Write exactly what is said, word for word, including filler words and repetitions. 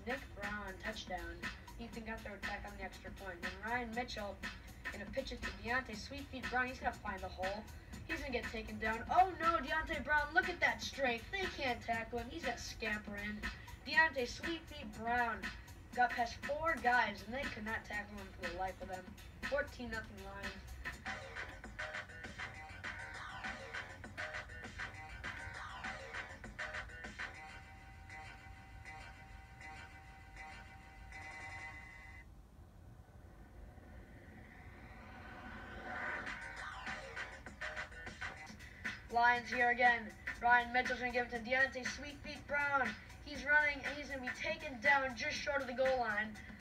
Nick Brown, touchdown. Ethan got their attack on the extra point. Then Ryan Mitchell gonna pitch it to Deontay Sweetfeet Brown. He's gonna find the hole. He's gonna get taken down. Oh no, Deontay Brown, look at that strength. They can't tackle him. He's gonna scamper in. Deontay Sweetfeet Brown got past four guys and they could not tackle him for the life of them. fourteen nothing Lions. Lions here again. Ryan Mitchell's going to give it to Deontay Sweetfeet Brown. He's running and he's going to be taken down just short of the goal line.